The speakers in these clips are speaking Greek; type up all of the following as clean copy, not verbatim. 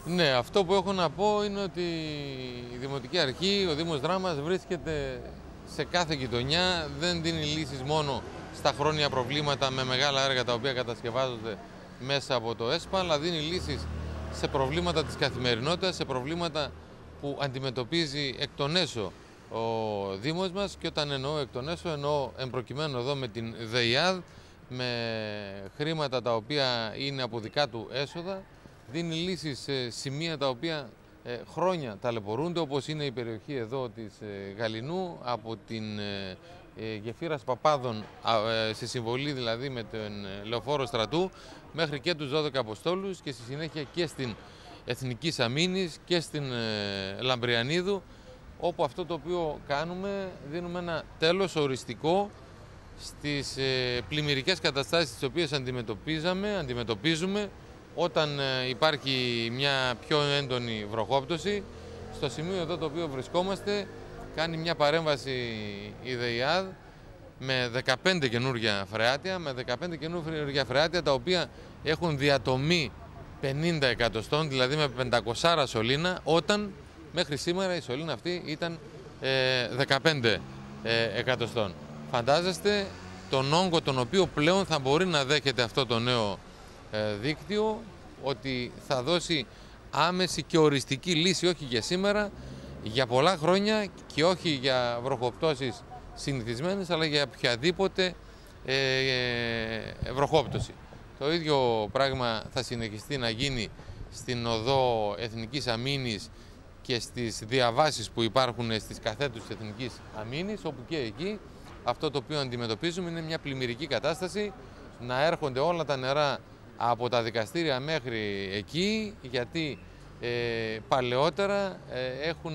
Ναι, αυτό που έχω να πω είναι ότι η Δημοτική Αρχή, ο Δήμος Δράμας βρίσκεται σε κάθε γειτονιά, δεν δίνει λύσεις μόνο στα χρόνια προβλήματα με μεγάλα έργα τα οποία κατασκευάζονται μέσα από το ΕΣΠΑ, αλλά δίνει λύσεις σε προβλήματα της καθημερινότητας, σε προβλήματα που αντιμετωπίζει εκ των έσω ο Δήμος μας, και όταν εννοώ εκ των έσω εννοώ εμπροκειμένου εδώ με την ΔΕΙΑΔ, με χρήματα τα οποία είναι από δικά του έσοδα, δίνει λύσεις σε σημεία τα οποία χρόνια ταλαιπωρούνται, όπως είναι η περιοχή εδώ της Γαληνού, από την γεφύρας Παπάδων, σε συμβολή δηλαδή με τον Λεωφόρο Στρατού, μέχρι και τους 12 Αποστόλους, και στη συνέχεια και στην Εθνικής Αμήνης και στην Λαμπριανίδου, όπου αυτό το οποίο κάνουμε, δίνουμε ένα τέλος οριστικό στις πλημμυρικές καταστάσεις τις οποίες αντιμετωπίζουμε όταν υπάρχει μια πιο έντονη βροχόπτωση. Στο σημείο εδώ το οποίο βρισκόμαστε κάνει μια παρέμβαση η ΔΕΙΑΔ με 15 καινούργια φρεάτια, τα οποία έχουν διατομή 50 εκατοστών, δηλαδή με 500 σωλήνα, όταν μέχρι σήμερα η σωλήνα αυτή ήταν 15 εκατοστών. Φαντάζεστε τον όγκο τον οποίο πλέον θα μπορεί να δέχεται αυτό το νέο δίκτυο, ότι θα δώσει άμεση και οριστική λύση, όχι για σήμερα, για πολλά χρόνια, και όχι για βροχοπτώσεις συνηθισμένες, αλλά για οποιαδήποτε βροχόπτωση. Το ίδιο πράγμα θα συνεχιστεί να γίνει στην οδό Εθνικής Αμήνης και στις διαβάσεις που υπάρχουν στις καθέτους της Εθνικής Αμήνης, όπου και εκεί αυτό το οποίο αντιμετωπίζουμε είναι μια πλημμυρική κατάσταση, να έρχονται όλα τα νερά από τα δικαστήρια μέχρι εκεί, γιατί παλαιότερα έχουν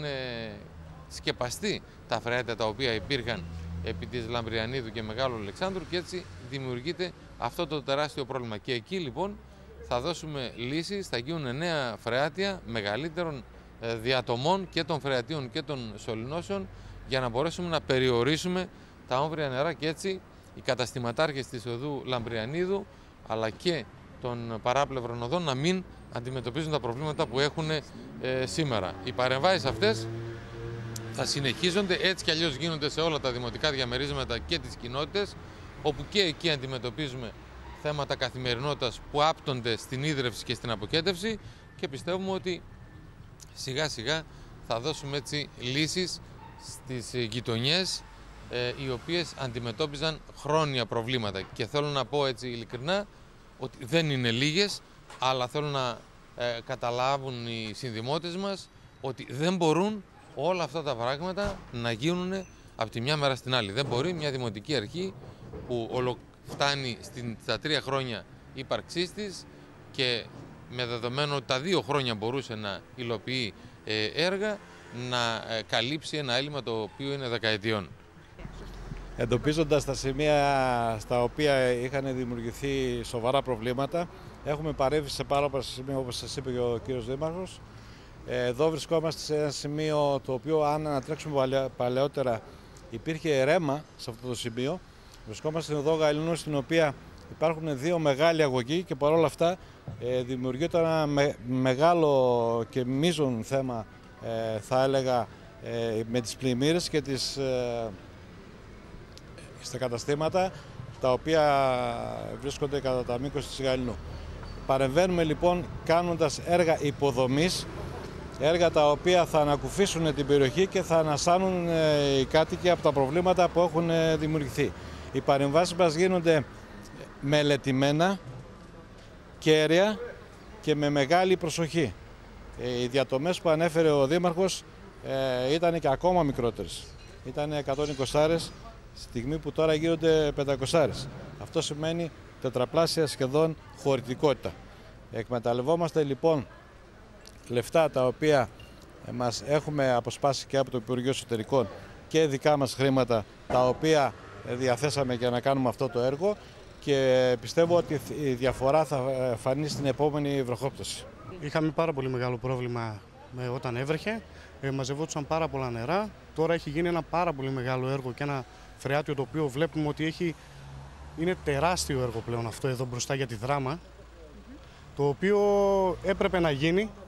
σκεπαστεί τα φρεάτια τα οποία υπήρχαν επί της Λαμπριανίδου και Μεγάλου Αλεξάνδρου, και έτσι δημιουργείται αυτό το τεράστιο πρόβλημα. Και εκεί λοιπόν θα δώσουμε λύσεις, θα γίνουν νέα φρεάτια μεγαλύτερων διατομών και των φρεατίων και των σωληνώσεων, για να μπορέσουμε να περιορίσουμε τα όμβρια νερά, και έτσι οι καταστηματάρχες της οδού Λαμπριανίδου αλλά και των παράπλευρων οδών να μην αντιμετωπίζουν τα προβλήματα που έχουν σήμερα. Οι παρεμβάσεις αυτές θα συνεχίζονται, έτσι κι αλλιώς γίνονται σε όλα τα δημοτικά διαμερίσματα και τις κοινότητες, όπου και εκεί αντιμετωπίζουμε θέματα καθημερινότητας που άπτονται στην ίδρυυση και στην αποκέντευση, και πιστεύουμε ότι σιγά σιγά θα δώσουμε έτσι λύσεις στις γειτονιές οι οποίες αντιμετώπιζαν χρόνια προβλήματα. Και θέλω να πω έτσι ειλικρινά ότι δεν είναι λίγες, αλλά θέλω να καταλάβουν οι συνδημότες μας ότι δεν μπορούν όλα αυτά τα πράγματα να γίνουν από τη μια μέρα στην άλλη. Δεν μπορεί μια δημοτική αρχή που φτάνει στα 3 χρόνια ύπαρξής της, και με δεδομένο ότι τα 2 χρόνια μπορούσε να υλοποιεί έργα, να καλύψει ένα έλλειμμα το οποίο είναι δεκαετιών. Εντοπίζοντας τα σημεία στα οποία είχαν δημιουργηθεί σοβαρά προβλήματα, έχουμε παρέμβει σε πάρα πολλά σημεία, όπως σας είπε και ο κύριος Δήμαρχος. Εδώ βρισκόμαστε σε ένα σημείο το οποίο, αν ανατρέξουμε παλαιότερα, υπήρχε ρέμα σε αυτό το σημείο. Βρισκόμαστε στην οδό Γαληνού, στην οποία υπάρχουν 2 μεγάλοι αγωγοί, και παρόλα αυτά δημιουργείται ένα μεγάλο και μείζον θέμα, θα έλεγα, με τις πλημμύρες και στα καταστήματα τα οποία βρίσκονται κατά τα μήκος της Γαληνού. Παρεμβαίνουμε λοιπόν κάνοντας έργα υποδομής, έργα τα οποία θα ανακουφίσουν την περιοχή και θα ανασάνουν οι κάτοικοι από τα προβλήματα που έχουν δημιουργηθεί. Οι παρεμβάσεις μας γίνονται μελετημένα, κέρια και με μεγάλη προσοχή. Οι διατομές που ανέφερε ο Δήμαρχος ήταν και ακόμα μικρότερες. Ήταν 120, στιγμή που τώρα γίνονται 500. Αυτό σημαίνει τετραπλάσια σχεδόν χωρητικότητα. Εκμεταλλευόμαστε λοιπόν λεφτά τα οποία μας έχουμε αποσπάσει και από το Υπουργείο Εσωτερικών και δικά μας χρήματα, τα οποία διαθέσαμε για να κάνουμε αυτό το έργο, και πιστεύω ότι η διαφορά θα φανεί στην επόμενη βροχόπτωση. Είχαμε πάρα πολύ μεγάλο πρόβλημα όταν έβρεχε, μαζευόντουσαν πάρα πολλά νερά. Τώρα έχει γίνει ένα πάρα πολύ μεγάλο έργο και ένα φρεάτιο το οποίο βλέπουμε ότι είναι τεράστιο έργο πλέον αυτό εδώ μπροστά για τη Δράμα, το οποίο έπρεπε να γίνει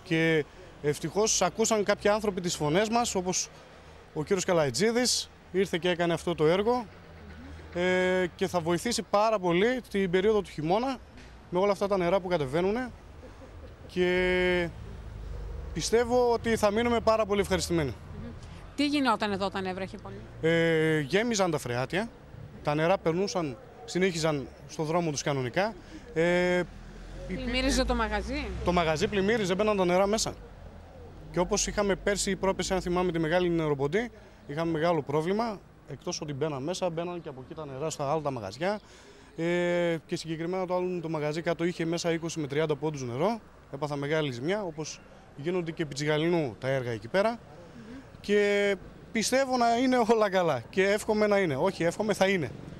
Και ευτυχώς ακούσαν κάποιοι άνθρωποι τις φωνές μας, όπως ο κύριος Καλαϊτζίδης, ήρθε και έκανε αυτό το έργο και θα βοηθήσει πάρα πολύ την περίοδο του χειμώνα με όλα αυτά τα νερά που κατεβαίνουν και πιστεύω ότι θα μείνουμε πάρα πολύ ευχαριστημένοι. Τι γινόταν εδώ όταν έβρεχε πολύ? Γέμιζαν τα φρεάτια, τα νερά περνούσαν, συνέχιζαν στο δρόμο τους κανονικά. Πλημμύριζε το μαγαζί? Το μαγαζί πλημμύριζε, μπαίναν τα νερά μέσα. Και όπως είχαμε πέρσι ή πρόπερσι, αν θυμάμαι, τη μεγάλη νεροποντή, είχαμε μεγάλο πρόβλημα. Εκτός ότι μπαίναν μέσα, μπαίναν και από εκεί τα νερά στα άλλα τα μαγαζιά. Και συγκεκριμένα το άλλο το μαγαζί κάτω είχε μέσα 20 με 30 πόντους νερό. Έπαθα μεγάλη ζημιά, όπως γίνονται και επί Τσιγαληνού τα έργα εκεί πέρα. Και πιστεύω να είναι όλα καλά και εύχομαι να είναι. Όχι, εύχομαι θα είναι.